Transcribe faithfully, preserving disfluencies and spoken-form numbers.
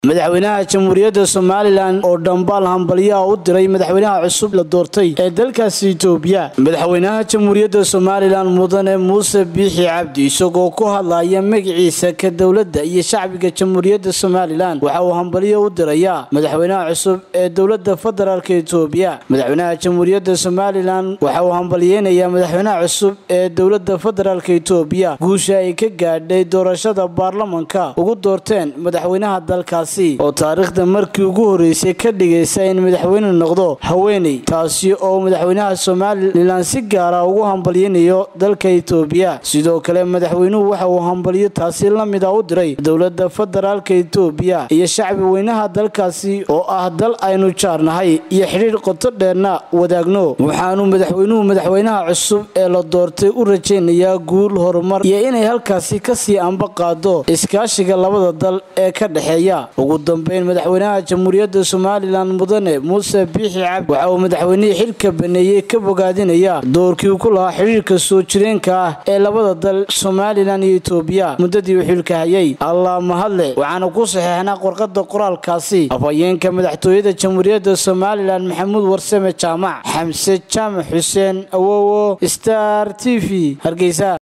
madaxweynaha jamhuuriyadda Somaliland oo dhambaal hambalyo u diray madaxweynaha cusub la doortay ee dalkaasi Itoobiya madaxweynaha jamhuuriyadda Somaliland mudane Muuse Biixi Cabdi isagoo ku hadlaya magaciisa ka dawladda iyo shacbiga jamhuuriyadda Somaliland waxa uu hambalyo u dirayaa madaxweynaha cusub ee dawladda federaalka Itoobiya madaxweynaha jamhuuriyadda Somaliland waxa uu hambalyeenayaa madaxweynaha cusub ee dawladda federaalka Itoobiya guusha ay ka gaadhay doorashada baarlamaanka ugu doorteen madaxweynaha dalkaasi oo taariikhda markii ugu horeysay ka dhigaysa in madaxweyne noqdo haweeney taasi oo madaxweynaha Somaliland si gaar ah ugu hambalyeenayo dalka Itoobiya sidoo kale madaxweynuhu waxa uu hambalyo taasi la mid ah u diray dawladda federaalka Itoobiya iyo shacbi weynaha dalkaasi oo ah dal aynu jaarnahay iyo xiriir qoto dheerna wadaagno waxaanu madaxweynuhu madaxweynaha cusub ee la doortay u rajaynayaa guul horumar iyo inay halkaasi ka sii amba qaado iskaashiga labada dal ee ka dhaxeeya ugu dambeyn madaxweynaha jamhuuriyadda Somaliland mudane Muuse Biixi Cabdi waxa uu madaxweynaha xilka baneeyay ka bogaadinaya doorkii uu ku lahaa xiriirka soo jireenka ah ee labada dal Somaliland iyo Itoobiya muddadii uu xilka hayay Allah mahadle waxaana ku saxeexnaa qorqada qoraalkaasi afayeenka madaxtooyada jamhuuriyadda Somaliland Maxamuud Warsame Jaamac Xamse Jaamac Xuseen Awowo Star T V Hargeysa